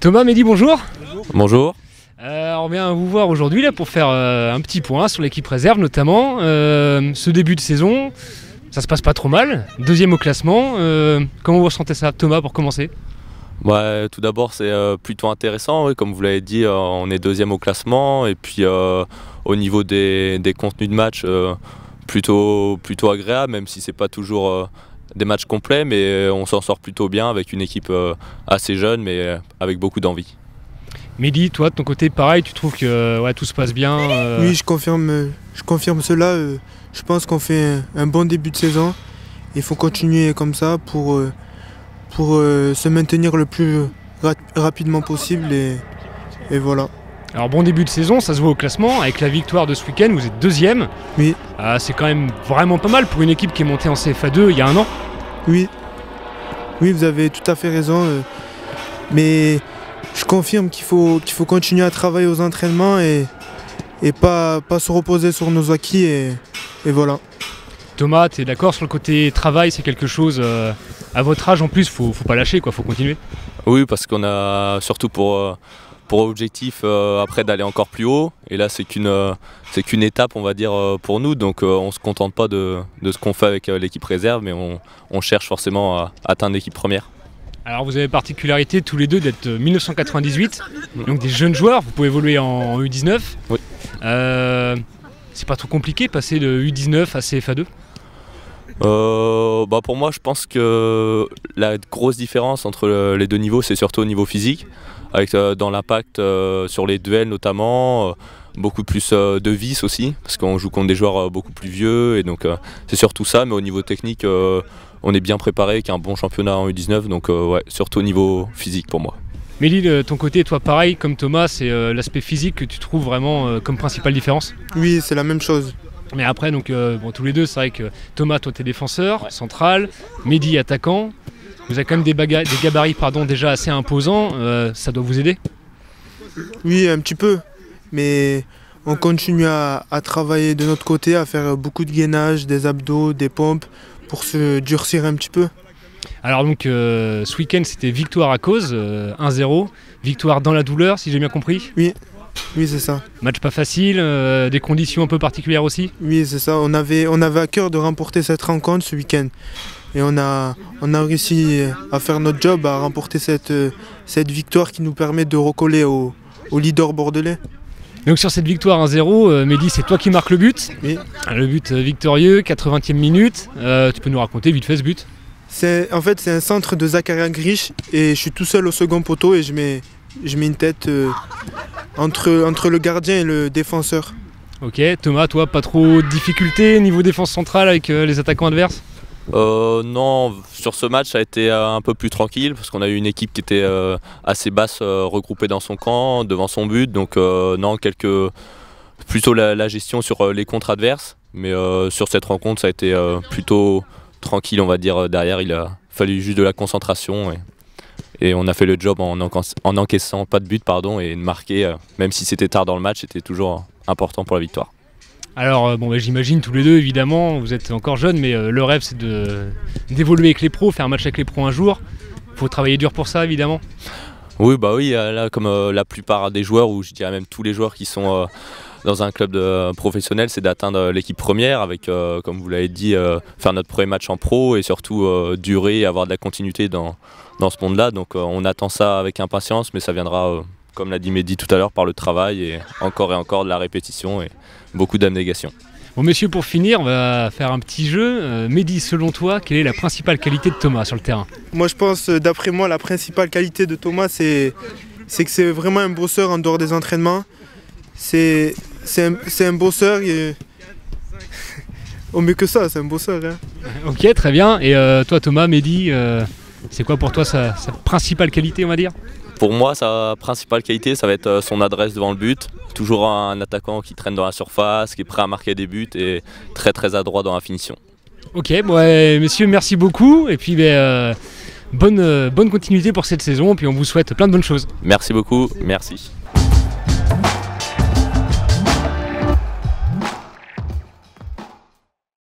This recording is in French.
Thomas, Mehdi, bonjour. Bonjour. On vient vous voir aujourd'hui là pour faire un petit point sur l'équipe réserve notamment. Ce début de saison, ça se passe pas trop mal. Deuxième au classement. Comment vous ressentez ça, Thomas, pour commencer? Tout d'abord, c'est plutôt intéressant. Oui, comme vous l'avez dit, on est deuxième au classement. Et puis au niveau des contenus de match, plutôt agréable, même si c'est pas toujours des matchs complets, mais on s'en sort plutôt bien avec une équipe assez jeune, mais avec beaucoup d'envie. Mehdi, toi de ton côté, pareil, tu trouves que tout se passe bien Oui, je confirme cela. Je pense qu'on fait un bon début de saison. Il faut continuer comme ça pour se maintenir le plus rapidement possible et voilà. Alors bon début de saison, ça se voit au classement. Avec la victoire de ce week-end, vous êtes deuxième. Oui. C'est quand même vraiment pas mal pour une équipe qui est montée en CFA2 il y a un an. Oui, vous avez tout à fait raison. Mais je confirme qu'il faut continuer à travailler aux entraînements et pas se reposer sur nos acquis et voilà. Thomas, tu es d'accord sur le côté travail, c'est quelque chose, à votre âge en plus, faut pas lâcher, faut continuer. Oui, parce qu'on a surtout pour objectif après d'aller encore plus haut. Et là, c'est qu'une étape, on va dire, pour nous. Donc on ne se contente pas de ce qu'on fait avec l'équipe réserve, mais on cherche forcément à atteindre l'équipe première. Alors vous avez particularité tous les deux d'être 1998, donc des jeunes joueurs, vous pouvez évoluer en U19. Oui. C'est pas trop compliqué passer de U19 à CFA2? Pour moi, je pense que la grosse différence entre les deux niveaux, c'est surtout au niveau physique, avec dans l'impact sur les duels notamment, beaucoup plus de vis aussi, parce qu'on joue contre des joueurs beaucoup plus vieux, et donc c'est surtout ça, mais au niveau technique, on est bien préparé avec un bon championnat en U19, donc surtout au niveau physique pour moi. Mehdi, de ton côté, toi pareil, comme Thomas, c'est l'aspect physique que tu trouves vraiment comme principale différence? Oui, c'est la même chose. Mais après, donc, tous les deux, c'est vrai que Thomas, toi t'es défenseur, central, Mehdi attaquant. Vous avez quand même des gabarits déjà assez imposants, ça doit vous aider? Oui, un petit peu, mais on continue à travailler de notre côté, à faire beaucoup de gainage, des abdos, des pompes, pour se durcir un petit peu. Alors donc, ce week-end, c'était victoire à cause, 1-0, victoire dans la douleur, si j'ai bien compris? Oui, c'est ça. Match pas facile, des conditions un peu particulières aussi? Oui, c'est ça. On avait à cœur de remporter cette rencontre ce week-end. Et on a réussi à faire notre job, à remporter cette victoire qui nous permet de recoller au leader bordelais. Donc sur cette victoire 1-0, Mehdi, c'est toi qui marques le but. Oui. Le but victorieux, 80e minute. Tu peux nous raconter vite fait ce but? En fait, c'est un centre de Zakaria Grish et je suis tout seul au second poteau et je mets une tête entre le gardien et le défenseur. Ok, Thomas, toi, pas trop de difficultés niveau défense centrale avec les attaquants adverses? Non, sur ce match ça a été un peu plus tranquille parce qu'on a eu une équipe qui était assez basse, regroupée dans son camp, devant son but, donc non, plutôt la gestion sur les contres adverses, mais sur cette rencontre ça a été plutôt tranquille, on va dire. Derrière il a fallu juste de la concentration et on a fait le job en encaissant pas de but et de marquer, même si c'était tard dans le match, c'était toujours important pour la victoire. Alors j'imagine tous les deux, évidemment, vous êtes encore jeunes, mais le rêve c'est d'évoluer avec les pros, faire un match avec les pros un jour. Il faut travailler dur pour ça, évidemment. Oui, là, comme la plupart des joueurs, ou je dirais même tous les joueurs qui sont dans un club professionnel, c'est d'atteindre l'équipe première avec, comme vous l'avez dit, faire notre premier match en pro et surtout durer et avoir de la continuité dans ce monde-là. Donc on attend ça avec impatience, mais ça viendra, comme l'a dit Mehdi tout à l'heure, par le travail et encore de la répétition et beaucoup d'abnégation. Bon messieurs, pour finir, on va faire un petit jeu. Mehdi, selon toi, quelle est la principale qualité de Thomas sur le terrain? Moi je pense, d'après moi, la principale qualité de Thomas, c'est que c'est vraiment un bosseur en dehors des entraînements. C'est un bosseur, au mieux que ça, c'est un bosseur. Hein. Ok, très bien. Et toi Thomas, Mehdi, c'est quoi pour toi sa principale qualité, on va dire? Pour moi, sa principale qualité, ça va être son adresse devant le but. Toujours un attaquant qui traîne dans la surface, qui est prêt à marquer des buts et très adroit dans la finition. Ok, messieurs, merci beaucoup. Et puis bonne continuité pour cette saison. Puis on vous souhaite plein de bonnes choses. Merci beaucoup, merci.